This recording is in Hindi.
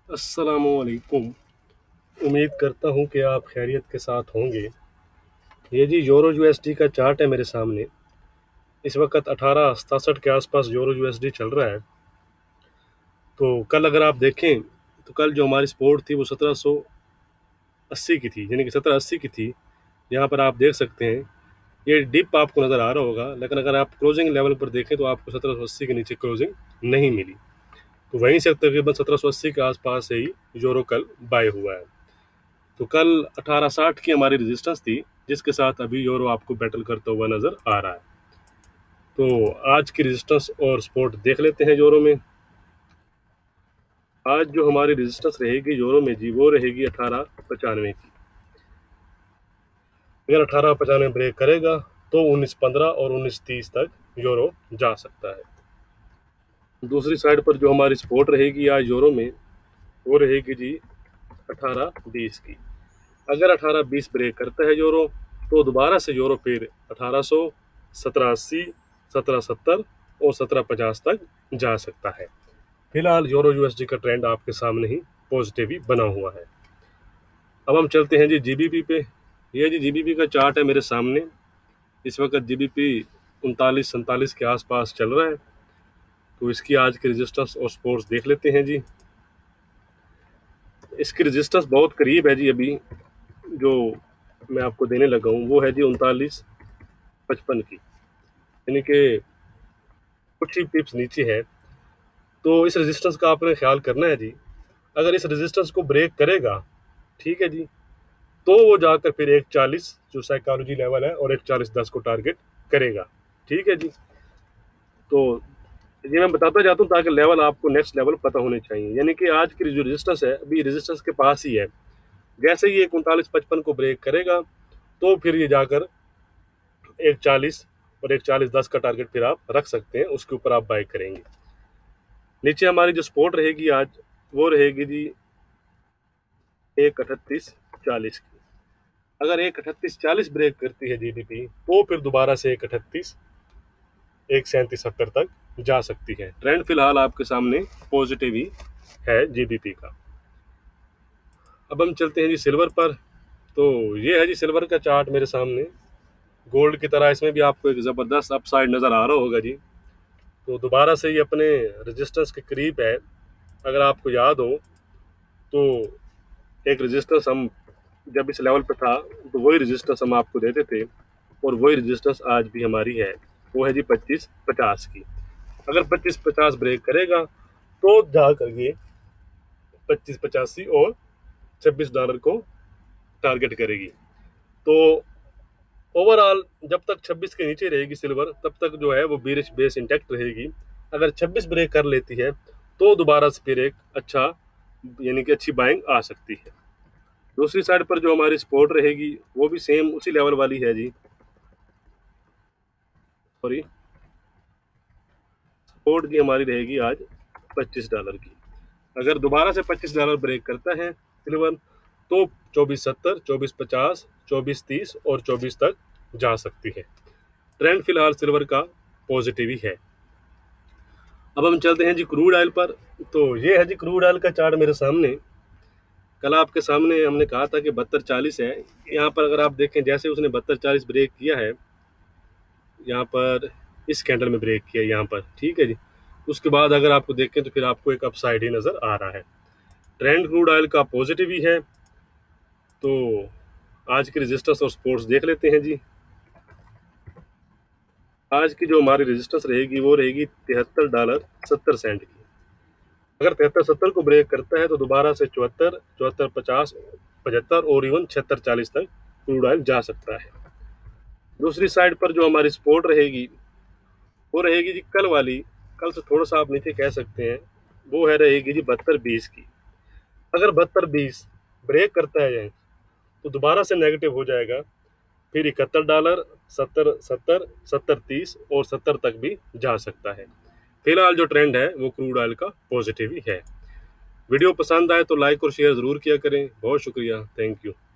अस्सलामुअलैकुम। उम्मीद करता हूँ कि आप खैरियत के साथ होंगे। ये जी यूरो यूएसडी का चार्ट है मेरे सामने। इस वक्त 1867 के आसपास यूरो यूएसडी चल रहा है। तो कल अगर आप देखें तो कल जो हमारी सपोर्ट थी वो 1780 की थी, यानी कि 1780 की थी। यहाँ पर आप देख सकते हैं ये डिप आपको नज़र आ रहा होगा, लेकिन अगर आप क्लोजिंग लेवल पर देखें तो आपको 1780 के नीचे क्लोजिंग नहीं मिली। तो वहीं से तकरीबन 1780 के आसपास से ही यूरो कल बाय हुआ है। तो कल 1860 की हमारी रेजिस्टेंस थी, जिसके साथ अभी यूरो आपको बैटल करता हुआ नजर आ रहा है। तो आज की रेजिस्टेंस और सपोर्ट देख लेते हैं यूरो में। आज जो हमारी रेजिस्टेंस रहेगी यूरो में जी, वो रहेगी 1895 की। अगर 1895 ब्रेक करेगा तो 1915 और 1930 तक यूरो जा सकता है। दूसरी साइड पर जो हमारी सपोर्ट रहेगी आज यूरो में, वो रहेगी जी 1820 की। अगर 1820 ब्रेक करता है यूरो तो दोबारा से यूरो फिर 1800, 1780, 1770 और 1750 तक जा सकता है। फिलहाल यूरो यूएसडी का ट्रेंड आपके सामने ही पॉजिटिव ही बना हुआ है। अब हम चलते हैं जी जीबीपी पे। ये जी जीबीपी का चार्ट है मेरे सामने। इस वक्त जीबीपी 39-47 के आसपास चल रहा है। तो इसकी आज की रेजिस्टेंस और सपोर्ट्स देख लेते हैं जी। इसकी रेजिस्टेंस बहुत करीब है जी। अभी जो मैं आपको देने लगा हूँ वो है जी 39-55 की, यानी कि कुछ ही पिप्स नीचे है। तो इस रेजिस्टेंस का आपने ख्याल करना है जी। अगर इस रेजिस्टेंस को ब्रेक करेगा, ठीक है जी, तो वो जाकर फिर 140 जो साइकोलॉजी लेवल है और 140.10 को टारगेट करेगा। ठीक है जी। तो ये मैं बताता जाता हूँ ताकि लेवल आपको नेक्स्ट लेवल पता होने चाहिए। यानी कि आज की जो रेजिस्टेंस है अभी रेजिस्टेंस के पास ही है। जैसे ही 39-55 को ब्रेक करेगा तो फिर ये जाकर 140 और 140.10 का टारगेट फिर आप रख सकते हैं, उसके ऊपर आप बाय करेंगे। नीचे हमारी जो सपोर्ट रहेगी आज, वो रहेगी जी 138.40 की। अगर 138.40 ब्रेक करती है जीडीपी तो फिर दोबारा से 138, 137.70 तक जा सकती है। ट्रेंड फिलहाल आपके सामने पॉजिटिव ही है जीडीपी का। अब हम चलते हैं जी सिल्वर पर। तो ये है जी सिल्वर का चार्ट मेरे सामने। गोल्ड की तरह इसमें भी आपको एक ज़बरदस्त अपसाइड नज़र आ रहा होगा जी। तो दोबारा से ये अपने रेजिस्टेंस के करीब है। अगर आपको याद हो तो एक रेजिस्टेंस हम जब इस लेवल पे था तो वही रेजिस्टेंस हम आपको देते थे, और वही रेजिस्टेंस आज भी हमारी है। वो है जी 25-50 की। अगर 25-50 ब्रेक करेगा तो जाकर ये 25-85 और $26 को टारगेट करेगी। तो ओवरऑल जब तक 26 के नीचे रहेगी सिल्वर, तब तक जो है वो बीरिश बेस इंटैक्ट रहेगी। अगर 26 ब्रेक कर लेती है तो दोबारा से फिर एक अच्छा, यानी कि अच्छी बाइंग आ सकती है। दूसरी साइड पर जो हमारी सपोर्ट रहेगी वो भी सेम उसी लेवल वाली है जी। सॉरी, सपोर्ट की हमारी रहेगी आज $25 की। अगर दोबारा से $25 ब्रेक करता है सिल्वर तो 24.70, 24.50, 24.30 और 24 तक जा सकती है। ट्रेंड फिलहाल सिल्वर का पॉजिटिव ही है। अब हम चलते हैं जी क्रूड ऑयल पर। तो ये है जी क्रूड ऑयल का चार्ट मेरे सामने। कल आपके सामने हमने कहा था कि 72.40 है। यहाँ पर अगर आप देखें जैसे उसने 72.40 ब्रेक किया है, यहाँ पर इस कैंडल में ब्रेक किया यहाँ पर, ठीक है जी। उसके बाद अगर आपको देखें तो फिर आपको एक अपसाइड ही नज़र आ रहा है। ट्रेंड क्रूड ऑयल का पॉजिटिव ही है। तो आज की रेजिस्टेंस और सपोर्ट्स देख लेते हैं जी। आज की जो हमारी रेजिस्टेंस रहेगी वो रहेगी $73.70 की। अगर 73-70 को ब्रेक करता है तो दोबारा से 74, 74.50, 75 और इवन 76.40 तक क्रूड ऑयल जा सकता है। दूसरी साइड पर जो हमारी सपोर्ट रहेगी वो रहेगी जी कल वाली, कल से थोड़ा सा आप नीचे कह सकते हैं, वो है रहेगी जी 72.20 की। अगर 72.20 ब्रेक करता है तो दोबारा से नेगेटिव हो जाएगा, फिर $71, 70-70, 70-30 और 70 तक भी जा सकता है। फिलहाल जो ट्रेंड है वो क्रूड ऑयल का पॉजिटिव ही है। वीडियो पसंद आए तो लाइक और शेयर ज़रूर किया करें। बहुत शुक्रिया, थैंक यू।